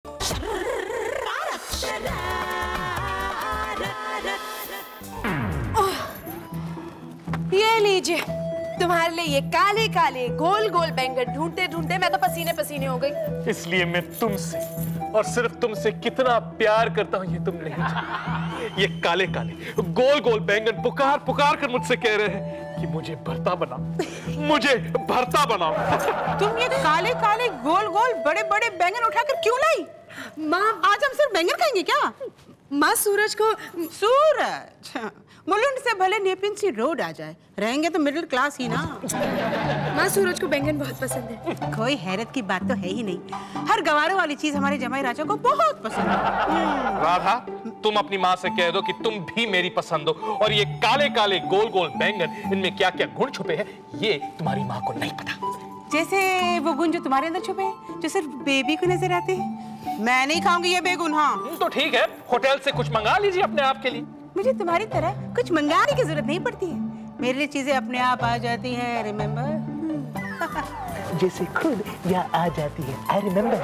ये लीजिए, तुम्हारे लिए ये काले काले गोल गोल बैंगन ढूंढते ढूंढते मैं तो पसीने पसीने हो गई। इसलिए मैं तुमसे और सिर्फ तुमसे कितना प्यार करता हूँ ये तुम नहीं जानते। ये काले काले गोल गोल बैंगन पुकार पुकार कर मुझसे कह रहे हैं कि मुझे भरता बनाओ, मुझे भरता बनाओ। तुम ये काले काले गोल गोल बड़े बड़े बैंगन उठाकर क्यों लाई? माँ, आज हम सिर्फ बैंगन खाएंगे क्या? माँ सूरज को। सूरज मुलुंड से भले नेपिन सी रोड आ जाए, रहेंगे तो मिडिल क्लास ही ना। माँ, सूरज को बैंगन बहुत पसंद है। कोई हैरत की बात तो है ही नहीं, हर गवारों वाली चीज हमारे जमाई राजा को बहुत पसंद है। राधा, तुम अपनी माँ से कह दो कि तुम भी मेरी पसंद हो, और ये काले काले गोल गोल बैंगन, इनमें क्या क्या गुण छुपे हैं ये तुम्हारी माँ को नहीं पता। जैसे वो गुण जो तुम्हारे अंदर छुपे हैं, जो सिर्फ बेबी को नजर आते हैं। मैं नहीं खाऊंगी ये बेगुन। हाँ तो ठीक है, होटल से कुछ मंगा लीजिए अपने आप के लिए। मुझे तुम्हारी तरह कुछ मंगाने की जरूरत नहीं पड़ती है, मेरे लिए चीजें अपने आप आ जाती हैं। रिमेम्बर? जैसे खुद यहाँ आ जाती है। I remember.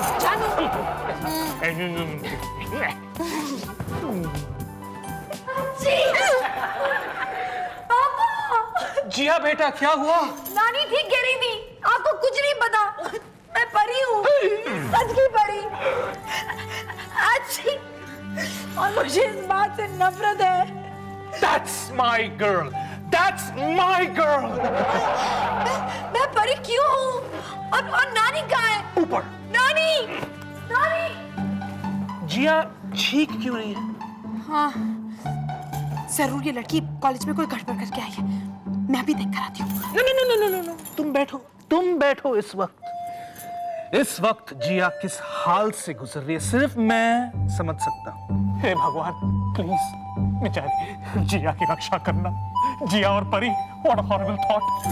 जिया बेटा, क्या हुआ? नानी ठीक कह रही थी, आपको कुछ नहीं पता, मैं परी हूँ, सच की परी। अच्छी, और मुझे इस बात से नफरत है। That's my girl. That's my girl. मैं परी क्यों हूँ? और नानी कहाँ है? ऊपर। नानी, नानी। जिया ठीक क्यों नहीं है? हाँ, जरूर ये लड़की कॉलेज में कोई गड़बड़ करके आई है। मैं अभी देख कर आती हूँ। नो, तुम बैठो इस वक्त जिया किस हाल से गुजर रही है सिर्फ मैं समझ सकता हूँ। हे भगवान, प्लीज बेचारी जिया की रक्षा करना। जिया और परी, व्हाट अ हॉरिबल थॉट।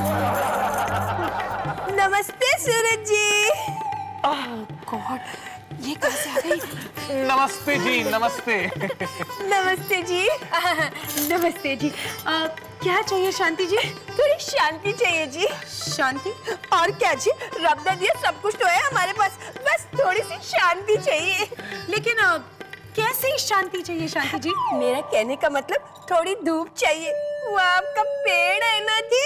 नमस्ते सूरज जी। ओह गॉड, ये कैसे आ गई? नमस्ते जी, नमस्ते। नमस्ते जी। नमस्ते जी। क्या चाहिए शांति जी? थोड़ी शांति चाहिए जी। शांति? और क्या जी, रब ने दिया सब कुछ तो है हमारे पास, बस थोड़ी सी शांति चाहिए। लेकिन कैसे शांति चाहिए शांति जी? मेरा कहने का मतलब थोड़ी धूप चाहिए। वो आपका पेड़ है ना जी?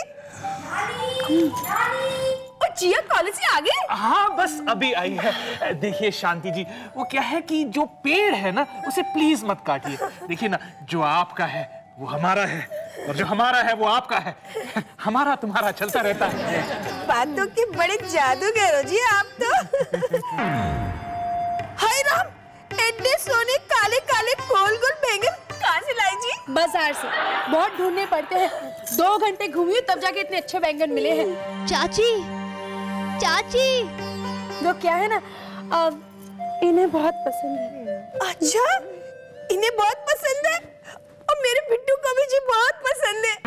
और जिया कॉलेज से आ गए? हाँ, बस अभी आई है। देखिए शांति जी, वो क्या है कि जो पेड़ है ना उसे प्लीज मत काटिए। देखिए ना, जो आपका है वो हमारा है, और जो हमारा है वो आपका है। हमारा तुम्हारा चलता रहता है। बातों के बड़े जादूगर हो जी आप तो। हाय राम, इतने सोने काले काले गोल गोल बैंगन कहाँ से लाई जी? बाजार से, बहुत ढूंढने पड़ते हैं। 2 घंटे घूमी तब जाके इतने अच्छे बैंगन मिले हैं। चाची, चाची। वो क्या है ना, इन्हें बहुत पसंद है। अच्छा, इन्हें बहुत पसंद है, और मेरे बिट्टू को भी जी बहुत पसंद है।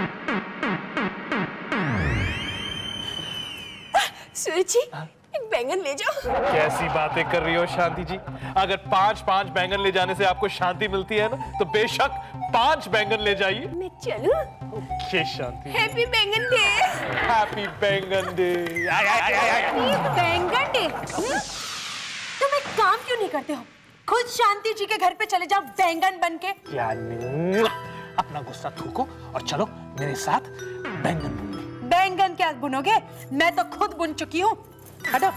सूरज जी, एक बैंगन ले जाओ। कैसी बातें कर रही हो शांति जी? अगर 5-5 बैंगन ले जाने से आपको शांति मिलती है ना, तो बेशक 5 बैंगन ले जाइए। मैं चलूं? Okay Shanti. Happy baingan day. Happy baingan day. Baingan day? तुम एक काम क्यों नहीं करते हो? खुद शांति जी के घर पे चले जाओ बैंगन बन के। क्या नहीं, अपना गुस्सा थूको और चलो मेरे साथ बैंगन बुनने। बैंगन क्या बुनोगे? मैं तो खुद बुन चुकी हूँ। हटो।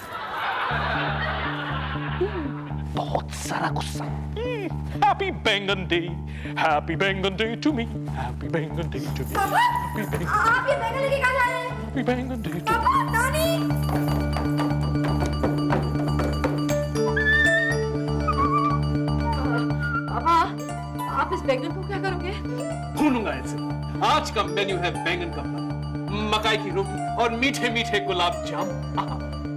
बहुत सारा गुस्सा। Happy baingan day, happy baingan day to me, happy baingan day to me. आप ये बैंगन लेके कहाँ जा रहे हैं? हैप्पी बैंगन डे टू पापा, नानी। आप इस बैंगन को क्या करोगे? भूनूंगा इसे। आज का मेन्यू है बैंगन का भरता, मकाई की रोटी और मीठे मीठे गुलाब जामुन।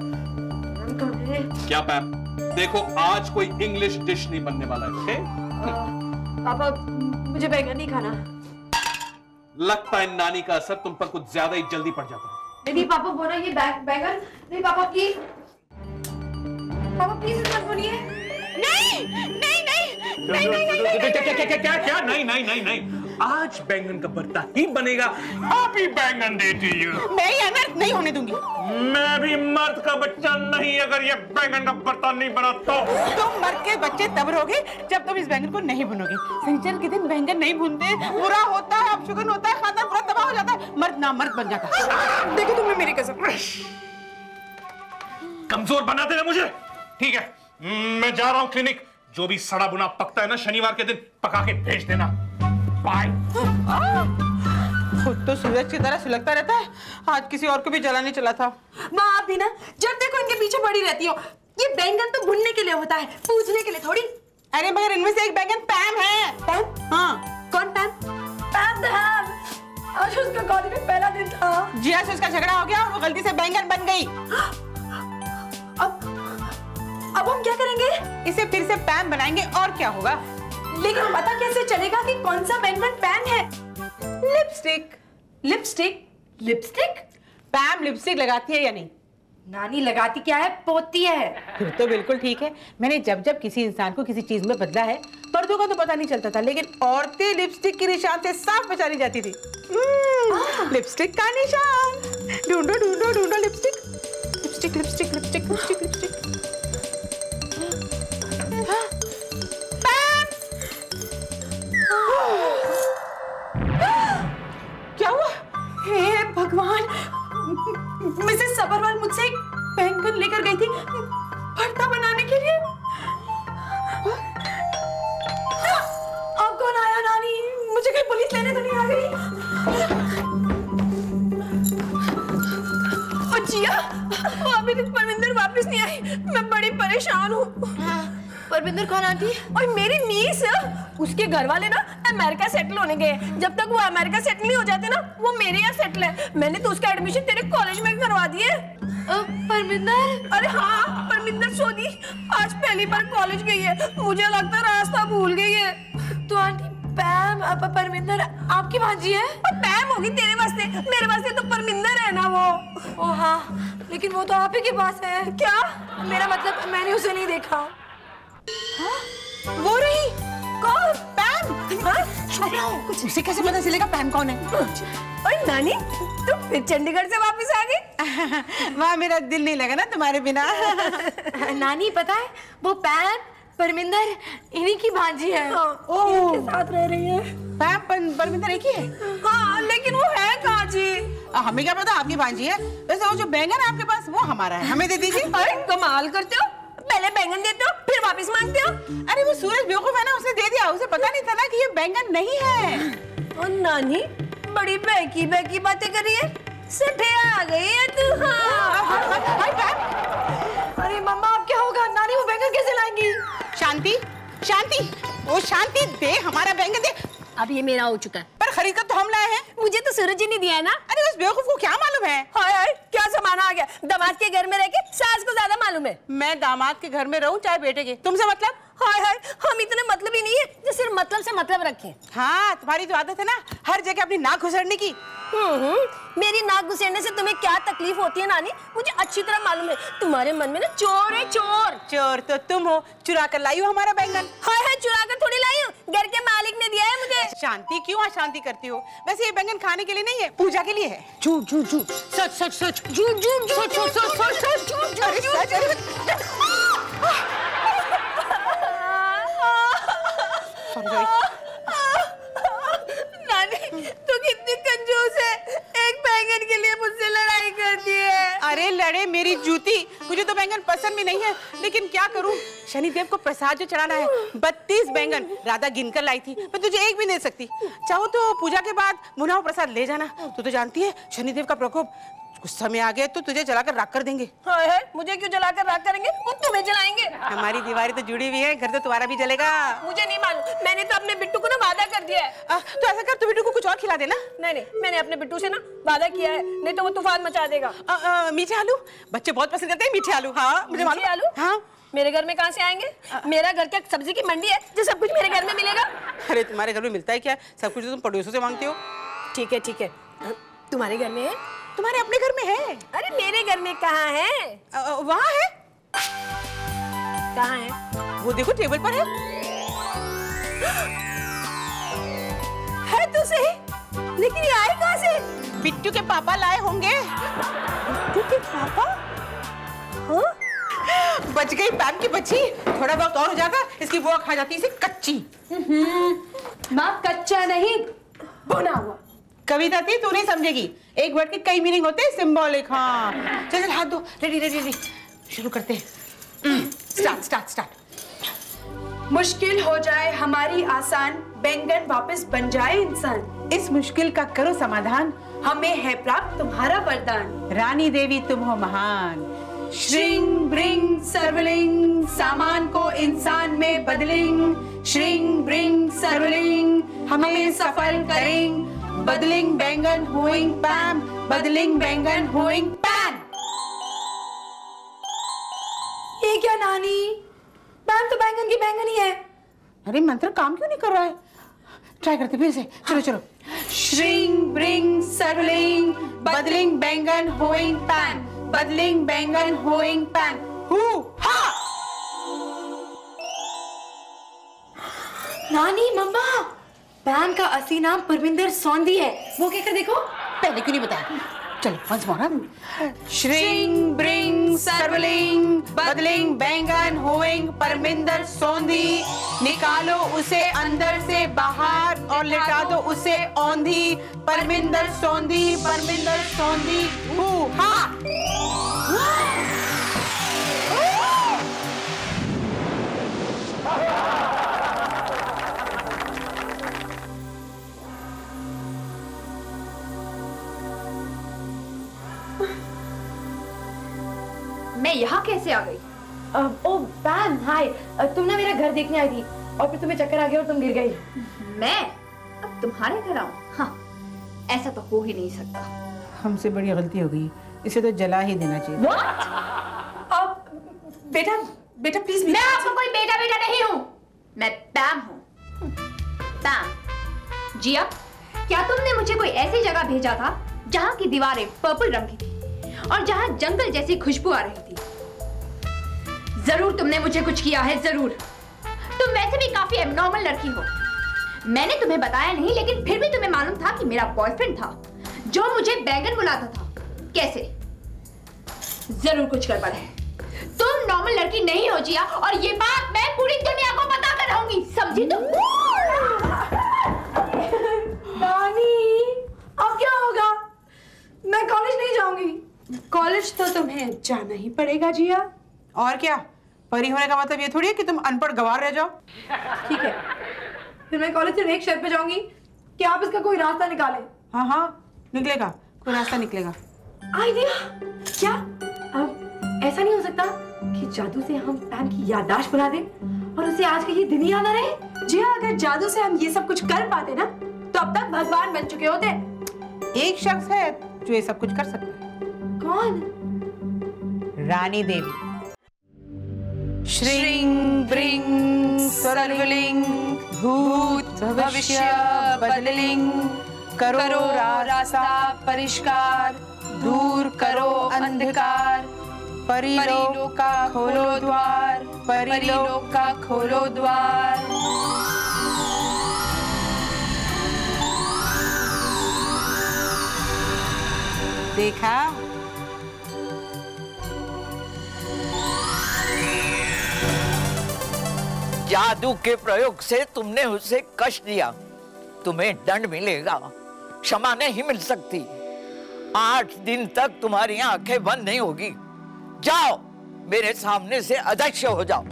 क्या पैम, देखो आज कोई इंग्लिश डिश नहीं बनने वाला है। पापा, मुझे बैंगन नहीं खाना। लगता है नानी का असर तुम पर कुछ ज्यादा ही जल्दी पड़ जाता है। नहीं पापा, बोला ये बैंगन नहीं। पापा प्लीज, पापा प्लीज मत बोलिए। नहीं नहीं नहीं नहीं नहीं नहीं नहीं क्या नहीं नहीं नहीं नहीं, आज बैंगन का भरता ही बनेगा। Happy baingan day to you. मैं ये अनर्थ नहीं होने दूंगी। मैं भी मर्द का बच्चा नहीं, अगर ये बैंगन का भरता नहीं बना तो। तुम मर्द के बच्चे तब रहोगे जब तुम इस बैंगन को नहीं भुनोगे। शनिचर के दिन बैंगन नहीं भूनते, बुरा होता है, अपशगुन होता है, खाना पूरा तबाह हो जाता है, मर्द ना मर्द बन जाता है। देखो तुमने मेरी कसम। कमजोर बना देना मुझे, ठीक है? मैं जा रहा हूं क्लिनिक। जो भी सड़ा बुना पकता है ना, शनिवार के दिन पका के भेज देना। बाय। खुद तो सूरज की तरह सुलगता रहता है, आज किसी और को भी जलाने चला था। माँ आप भी ना जब देखो इनके पीछे पड़ी रहती हो। ये बैंगन तो भुनने के लिए होता है, पूजने के लिए थोड़ी। अरे मगर इनमें से एक बैंगन पैम है। पैम? हाँ। कौन पैम? पैम धैम। आज उसका कॉलेज में पहला दिन था। जिया से उसका झगड़ा हो गया और वो गलती से बैंगन बन गई। अब हम क्या करेंगे? इसे फिर से पैम बनाएंगे और क्या होगा। लेकिन पता कैसे चलेगा कि कौन सा बैंगन पैम है? Lipstick. Lipstick? Lipstick? Pam lipstick लगाती है या नहीं? नानी लगाती क्या है, पोती है। फिर तो बिल्कुल ठीक है। मैंने जब जब किसी इंसान को किसी चीज में बदला है, मर्दों का तो पता नहीं चलता था, लेकिन औरतें लिपस्टिक के निशान से साफ पहचानी जाती थी। लिपस्टिक का निशान। ढूंढो ढूंढो ढूंढो lipstick. Lipstick lipstick lipstick lipstick lipstick. क्या हुआ? हे भगवान, मिसेस सबरवाल मुझसे एक बैंगन लेकर गई थी भरता बनाने के लिए। अब कौन आया नानी? मुझे कहीं पुलिस लेने तो नहीं आ गई? और जिया, अभी तक परमिंदर वापस नहीं आई। मैं बड़ी परेशान हूँ। परमिंदर कौन आंटी? और मेरी नीस, उसके घर वाले ना अमेरिका सेटल होने गए। जब तक वो अमेरिका सेटल नहीं हो जाते ना, वो मेरे यहाँ सेटल है। मैंने तो उसका एडमिशन तेरे कॉलेज में करवा दिए। परमिंदर? अरे हाँ, परमिंदर सोदी आज पहली बार कॉलेज गई है। मुझे लगता है रास्ता भूल गई है। तो आंटी पैम, परमिंदर आपकी भांजी है? पैम होगी तेरे वास्ते, मेरे वास्ते तो परमिंदर है ना वो। ओ हाँ, लेकिन वो तो आप ही के पास है। क्या? मेरा मतलब मैंने उसे नहीं देखा। हाँ? वो रही। कौन? पैम। कुछ उसे कैसे पता चलेगा पैम कौन है? ओए नानी, तुम फिर चंडीगढ़ से वापस आ गई? वहाँ मेरा दिल नहीं लगा ना तुम्हारे बिना। नानी पता है, वो पैम परमिंदर इन्हीं की भांजी है। ओह, इनके साथ रह रही है। पैम परमिंदर एक ही है? हाँ, लेकिन वो है कहाँ जी? हमें क्या पता आपकी भांजी है। वैसे वो जो बैंगन है आपके पास वो हमारा है, हमें दे दीजिए। अरे कमाल करते हो, पहले बैंगन देते हो फिर वापस मांगते हो। अरे वो सूरज बेवकूफ है ना, उसने दे दिया। उसे पता नहीं था ना कि ये बैंगन नहीं है। और नानी बड़ी बहकी बहकी बातें कर रही है। सठे आ गई है तू। अरे मम्मा अब क्या होगा? नानी वो बैंगन कैसे लाएंगी? शांति शांति, ओ शांति, दे हमारा बैंगन दे। अब ये मेरा हो चुका है। पर खरीद कर तो हम लाए हैं। मुझे तो सूरज जी ने दिया है ना। अरे उस बेवकूफ को क्या मालूम है? हाय हाय, क्या सामान आ गया। दामाद के घर में रह के सास को ज्यादा मालूम है। मैं दामाद के घर में रहूं चाहे बेटे के, तुमसे मतलब? हाय हाय, हम इतने मतलब ही नहीं है जो सिर्फ मतलब से मतलब रखें। हाँ, तुम्हारी जो आदत है ना हर जगह अपनी नाक घुसड़ने की। मेरी नाक घुसेड़ने से तुम्हें क्या तकलीफ होती है नानी, मुझे अच्छी तरह मालूम है। तुम्हारे मन में ना चोर है चोर। चोर तो तुम हो, चुरा कर लाई हो हमारा बैंगन। हाय हाय, चुरा कर थोड़ी लाई हूँ, घर के मालिक ने दिया है मुझे। शांति, क्यों अशांति करती हो? वैसे ये बैंगन खाने के लिए नहीं है, पूजा के लिए है। झूठ झूठ झूठ, सच सच सच, झूठ झूठ झूठ, सच सच सच सच, झूठ झूठ झूठ। नानी तू कितनी कंजूस है, एक बैंगन के लिए मुझसे लड़ाई करती है। अरे लड़े मेरी जूती, मुझे तो बैंगन पसंद भी नहीं है, लेकिन क्या करूं? शनिदेव को प्रसाद जो चढ़ाना है, 32 बैंगन राधा गिनकर लाई थी, मैं तुझे एक भी दे सकती। चाहो तो पूजा के बाद भुना हुआ प्रसाद ले जाना। तू तो जानती है शनिदेव का प्रकोप, कुछ समय आ गया तो तुझे जलाकर राख कर देंगे। हाय हाय, मुझे क्यों जलाकर राख करेंगे? वो तुम्हें जलाएंगे। हमारी दीवारें तो जुड़ी हुई है, घर तो तुम्हारा भी जलेगा। मुझे नहीं मालूम, मैंने तो अपने बिट्टू को ना वादा कर दिया है। तो ऐसा कर, तू बिट्टू को कुछ और खिला देना। नहीं, मैंने अपने बिट्टू से ना वादा किया है, नहीं तो वो तूफान मचा देगा। मीठे आलू, बच्चे बहुत पसंद करते हैं मीठे आलू। हाँ मुझे मालूम। आलू? हाँ, मेरे घर में कहाँ से आएंगे? मेरा घर क्या सब्जी की मंडी है जो सब कुछ मेरे घर में मिलेगा? अरे तुम्हारे घर में मिलता है क्या? सब कुछ तुम पड़ोसियों से मांगते हो। ठीक है तुम्हारे घर में है? तुम्हारे अपने घर में है। अरे मेरे घर में कहाँ है? वहाँ है। कहाँ है? वो देखो टेबल पर है। है सही, लेकिन ये आए कहाँ से? बिट्टू के पापा लाए होंगे। बिट्टू के पापा? हाँ? बच गई पैम की बच्ची। थोड़ा बहुत और हो जाता इसकी बुआ खा जाती इसे कच्ची। माँ कच्चा नहीं, भुना हुआ। कविता थी, तू नहीं समझेगी। एक वर्ड के कई मीनिंग होते हैं, सिंबॉलिक। हाँ चल चल, हाथ दो। रेडी रेडी रेडी, शुरू करते हैं। Start start start. मुश्किल हो जाए हमारी आसान, बैंगन वापस बन जाए इंसान। इस मुश्किल का करो समाधान, हमें है प्राप्त तुम्हारा वरदान। रानी देवी तुम हो महान। श्रिंग ब्रिंग सर्वलिंग, सामान को इंसान में बदलिंग। श्रिंग ब्रिंग सर्वलिंग, हमें सफल करें। बदलिंग बैंगन होइंग पैम, बदलिंग बैंगन होइंग पैम। ये क्या नानी? पैम तो बैंगन की बैंगन ही है। अरे मंत्र काम क्यों नहीं कर रहा है? ट्राई करते फिर से। चलो चलो। श्रिंग ब्रिंग सर्वलिंग, बदलिंग बैंगन होइंग पैम, बदलिंग बैंगन होइंग पैम। हु हा। नानी मम्मा, पैम का असली नाम परमिंदर सौंधी है। वो कहकर देखो। पहले क्यों नहीं बताया? चलो वंस मोर। श्रिंग ब्रिंग सर्वलिंग, बदलिंग बैंगन होइंग परमिंदर सौंधी। निकालो उसे अंदर से बाहर और लिटा दो उसे औंधी। परमिंदर सौंधी, परमिंदर सौंधी। हु हा। मैं यहाँ कैसे आ गई? ओ पैम हाय, तुम ना मेरा घर देखने आई थी और फिर तुम्हें चक्कर आ गया और तुम गिर गई। मैं अब तुम्हारे घर आऊँ? हाँ, ऐसा तो हो ही नहीं सकता। हमसे बड़ी गलती हो गई, इसे तो जला ही देना चाहिए। अब बेटा बेटा प्लीज। मैं आपको कोई बेटा बेटा नहीं हूँ, मैं पैम हूँ। पैम। जिया, क्या तुमने मुझे कोई ऐसी जगह भेजा था जहाँ की दीवारें पर्पल रंग की थी और जहाँ जंगल जैसी खुशबू आ रही थी? जरूर तुमने मुझे कुछ किया है, जरूर। तुम वैसे भी काफी एबनॉर्मल लड़की हो। मैंने तुम्हें बताया नहीं, लेकिन फिर भी तुम्हें मालूम था कि मेरा बॉयफ्रेंड था जो मुझे बैंगन बुलाता था। कैसे? जरूर कुछ गड़बड़ है। तुम नॉर्मल लड़की नहीं हो जिया, और ये बात मैं पूरी दुनिया को बता कर रहूंगी, समझी तुम? नानी, अब क्या होगा? मैं कॉलेज नहीं जाऊंगी। कॉलेज तो तुम्हें जाना ही पड़ेगा जिया। और क्या, परी होने का मतलब ये थोड़ी है कि तुम अनपढ़ गवार रह जाओ। ठीक है, फिर मैं कॉलेज सिर्फ एक शर्त पे जाऊंगी कि आप इसका कोई रास्ता निकालें। हाँ हाँ, निकलेगा, कोई रास्ता निकलेगा। आइडिया क्या? अब ऐसा नहीं हो सकता कि जादू से हम पैम की याददाश्त भुला दें और उसे आज का ये दिन ही याद ना रहे। जी हाँ, अगर जादू से हम ये सब कुछ कर पाते ना, तो अब तक भगवान बन चुके होते। एक शख्स है जो ये सब कुछ कर सकता है। कौन? रानी देवी। श्रिंग ब्रिंग सर्वलिंग, भूत भविष्य बदलिंग। करो रास्ता परिष्कार, दूर करो अंधकार। परिलोक का खोलो द्वार, परिलोक का खोलो द्वार। देखा? जादू के प्रयोग से तुमने उसे कष्ट दिया, तुम्हें दंड मिलेगा, क्षमा नहीं मिल सकती। 8 दिन तक तुम्हारी आंखें बंद नहीं होगी। जाओ, मेरे सामने से अदृश्य हो जाओ।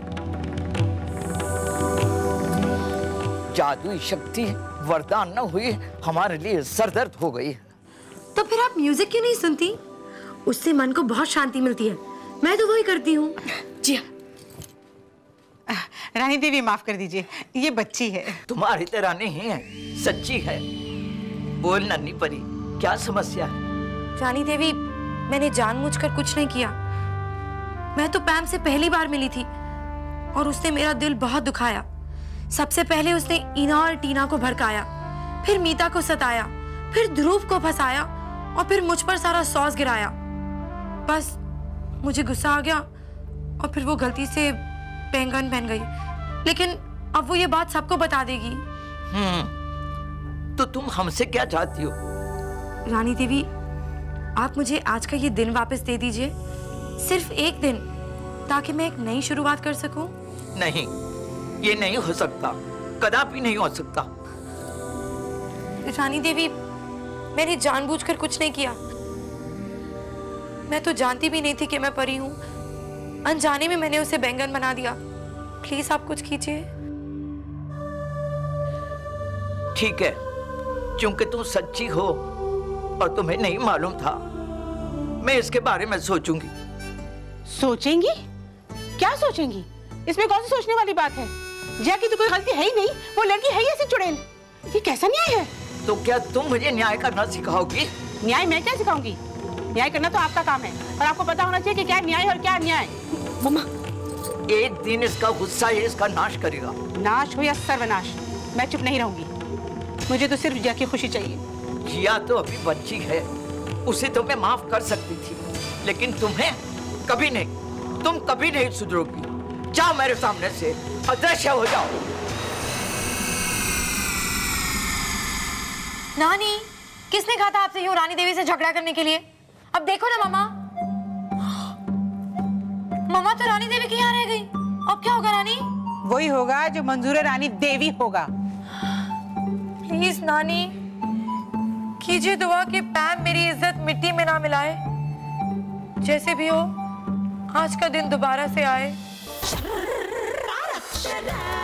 जादुई शक्ति वरदान न हुई, हमारे लिए सरदर्द हो गई। तो फिर आप म्यूजिक क्यों नहीं सुनती? उससे मन को बहुत शांति मिलती है। मैं तो वही करती हूँ। जी रानी देवी, माफ कर दीजिए, ये बच्ची है। तुम्हारी तरह नहीं है, सच्ची है। बोल नन्ही परी, क्या समस्या है? रानी देवी, मैंने जानबूझकर कुछ नहीं किया। मैं तो पैम से पहली बार मिली थी और उसने मेरा दिल बहुत दुखाया। सबसे पहले उसने इना और टीना को भड़काया, फिर मीता को सताया, फिर ध्रुव को फंसाया और फिर मुझ पर सारा सॉस गिराया। बस मुझे गुस्सा आ गया और फिर वो गलती से बैंगन बन गई। लेकिन अब वो ये बात सबको बता देगी। तो तुम हमसे क्या चाहती हो? रानी देवी, आप मुझे आज का ये दिन वापस दे दीजिए, सिर्फ एक दिन, ताकि मैं एक नई शुरुआत कर सकूं। नहीं, ये नहीं हो सकता, कदापि नहीं हो सकता। रानी देवी, मैंने जानबूझकर कुछ नहीं किया। मैं तो जानती भी नहीं थी कि मैं परी हूं। अनजाने में मैंने उसे बैंगन बना दिया। प्लीज आप कुछ कीजिए। ठीक है, क्योंकि तुम सच्ची हो और तुम्हें नहीं मालूम था, मैं इसके बारे में सोचूंगी। सोचेंगी? क्या सोचेंगी? इसमें कौन सी सोचने वाली बात है? जिया की तो कोई गलती है ही नहीं, वो लड़की है ही ऐसी चुड़ैल। ये कैसा न्याय है? तो क्या तुम मुझे न्याय करना सिखाओगी? न्याय मैं क्या सिखाऊंगी? न्याय करना तो आपका काम है, और आपको पता होना चाहिए कि क्या न्याय और क्या अन्याय। मम्मा, एक दिन इसका गुस्सा ये इसका नाश करेगा। नाश हो या सर्वनाश, मैं चुप नहीं रहूंगी। मुझे तो सिर्फ जिया की खुशी चाहिए। जिया तो अभी बच्ची है, उसे तो मैं माफ कर सकती थी, लेकिन तुम्हें कभी नहीं, तुम कभी नहीं सुधरोगी। जाओ मेरे सामने से, अदृश्य हो जाओ। नानी, किसने कहा था आपसे यूं रानी देवी से झगड़ा करने के लिए? अब देखो ना मम्मा, मम्मा तो रानी देवी के यहाँ रह गई। अब क्या होगा रानी? वही होगा जो मंजूर रानी देवी होगा। प्लीज नानी, कीजिए दुआ कि पैम मेरी इज्जत मिट्टी में ना मिलाए। जैसे भी हो, आज का दिन दोबारा से आए।